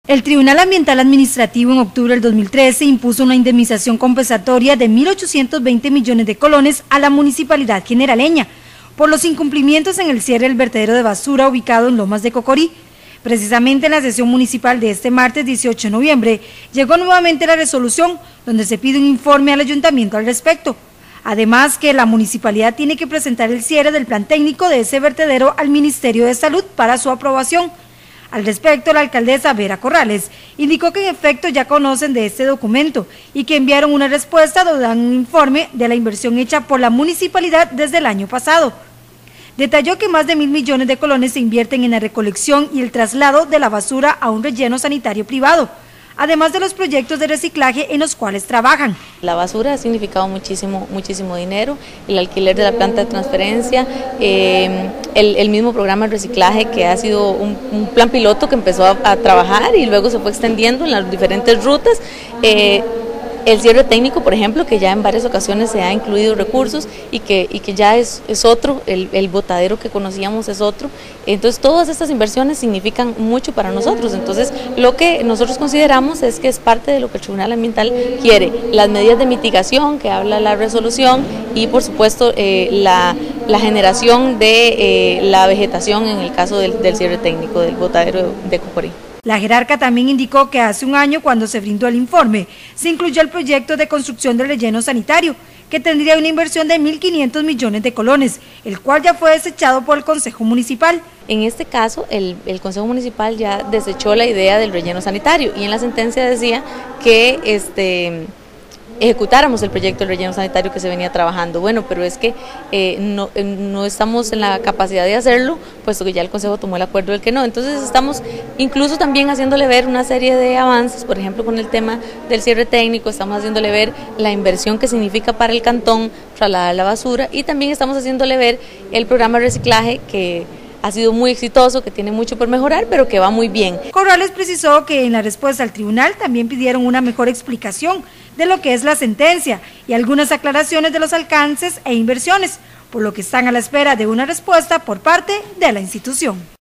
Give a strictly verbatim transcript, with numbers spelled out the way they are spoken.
El Tribunal Ambiental Administrativo en octubre del dos mil trece impuso una indemnización compensatoria de mil ochocientos veinte millones de colones a la municipalidad generaleña por los incumplimientos en el cierre del vertedero de basura ubicado en Lomas de Cocorí. Precisamente en la sesión municipal de este martes dieciocho de noviembre llegó nuevamente la resolución donde se pide un informe al ayuntamiento al respecto. Además que la municipalidad tiene que presentar el cierre del plan técnico de ese vertedero al Ministerio de Salud para su aprobación. Al respecto, la alcaldesa Vera Corrales indicó que en efecto ya conocen de este documento y que enviaron una respuesta donde dan un informe de la inversión hecha por la municipalidad desde el año pasado. Detalló que más de mil millones de colones se invierten en la recolección y el traslado de la basura a un relleno sanitario privado, además de los proyectos de reciclaje en los cuales trabajan. La basura ha significado muchísimo, muchísimo dinero, el alquiler de la planta de transferencia, eh, el, el mismo programa de reciclaje que ha sido un, un plan piloto que empezó a, a trabajar y luego se fue extendiendo en las diferentes rutas. Eh, El cierre técnico, por ejemplo, que ya en varias ocasiones se ha incluido recursos y que, y que ya es, es otro, el, el botadero que conocíamos es otro. Entonces todas estas inversiones significan mucho para nosotros. Entonces lo que nosotros consideramos es que es parte de lo que el Tribunal Ambiental quiere, las medidas de mitigación que habla la resolución y por supuesto eh, la, la generación de eh, la vegetación en el caso del, del cierre técnico del botadero de Cocorí. La jerarca también indicó que hace un año, cuando se brindó el informe, se incluyó el proyecto de construcción del relleno sanitario, que tendría una inversión de mil quinientos millones de colones, el cual ya fue desechado por el Consejo Municipal. En este caso, el, el Consejo Municipal ya desechó la idea del relleno sanitario y en la sentencia decía que este... ejecutáramos el proyecto del relleno sanitario que se venía trabajando. Bueno, pero es que eh, no, eh, no estamos en la capacidad de hacerlo, puesto que ya el Consejo tomó el acuerdo del que no. Entonces estamos incluso también haciéndole ver una serie de avances, por ejemplo con el tema del cierre técnico, estamos haciéndole ver la inversión que significa para el cantón trasladar la basura y también estamos haciéndole ver el programa de reciclaje que ha sido muy exitoso, que tiene mucho por mejorar, pero que va muy bien. Corrales precisó que en la respuesta al tribunal también pidieron una mejor explicación de lo que es la sentencia y algunas aclaraciones de los alcances e inversiones, por lo que están a la espera de una respuesta por parte de la institución.